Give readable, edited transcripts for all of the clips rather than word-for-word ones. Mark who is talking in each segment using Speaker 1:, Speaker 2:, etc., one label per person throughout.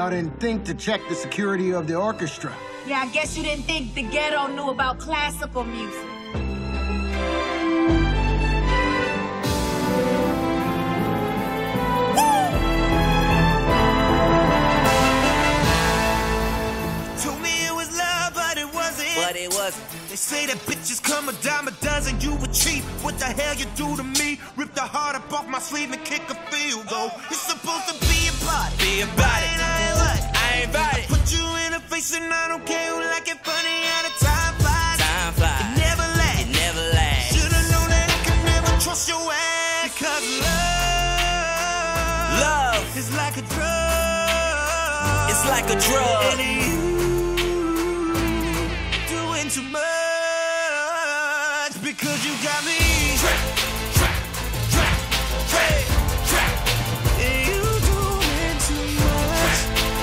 Speaker 1: I didn't think to check the security of the orchestra.
Speaker 2: Yeah, I guess you didn't think the ghetto knew about classical music.
Speaker 3: They say that bitches come a dime a dozen, you a cheat. What the hell you do to me? Rip the heart up off my sleeve and kick a field goal. It's supposed to be about it. Be about it. I ain't about it. Put you in a face and I don't care who like it funny how the time flies. Time flies. It never lasts. It never lasts. Should've known that I could never trust your ass. Because love is like a drug. It's like a drug. And you doing too much. Because you got me trap. And you doing too much.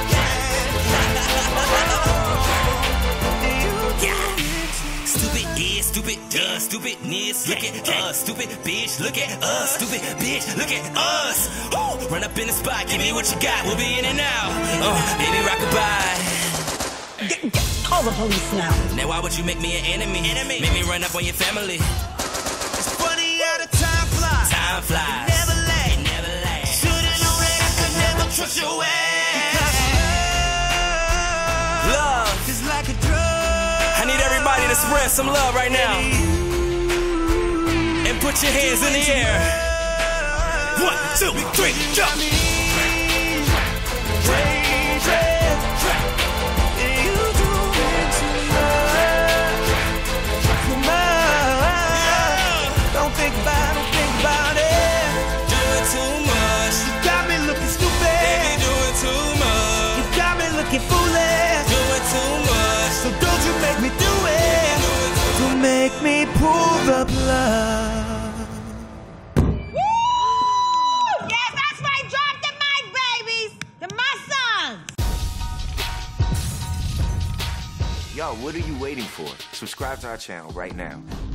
Speaker 3: Stupid is, stupid does, stupidness. Look at us, stupid bitch. Look at us, stupid bitch. Look at us. Ooh, run up in the spot, give me what you got. We'll be in and out. Baby, rock-a-bye.
Speaker 4: Call the police now.
Speaker 3: Now why would you make me an enemy? Make me run up on your family. It's funny how the time flies. Time flies. It never lasts. It never lasts. Should've known that I could never trust your ass. Because love is like a drug. I need everybody to spread some love right now. And put your hands in the air. 1, 2, 3, jump. Don't think about it. Doing too much. You got me looking stupid. Baby, doing too much. You got me looking foolish. Doing too much. So don't you make me do it. Don't make me pull the plug.
Speaker 2: Woo! Yeah, that's right. Drop the mic, babies. They're my sons.
Speaker 5: Yo, what are you waiting for? Subscribe to our channel right now.